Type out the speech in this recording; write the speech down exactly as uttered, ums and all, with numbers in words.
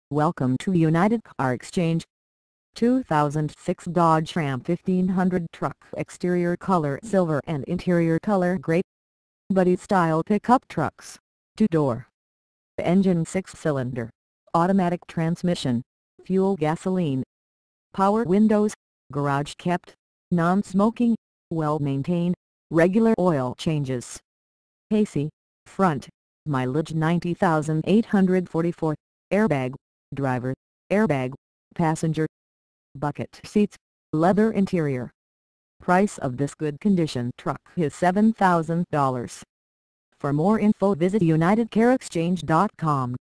Welcome to United Car Exchange. two thousand six Dodge Ram fifteen hundred truck, exterior color silver and interior color gray. Buddy style pickup trucks. Two-door. Engine six-cylinder. Automatic transmission. Fuel gasoline. Power windows. Garage kept. Non-smoking. Well-maintained. Regular oil changes. A C. Front. Mileage ninety thousand eight hundred forty-four. Airbag. Driver. Airbag. Passenger. Bucket seats. Leather interior. Price of this good condition truck is seven thousand dollars. For more info visit United Car Exchange dot com.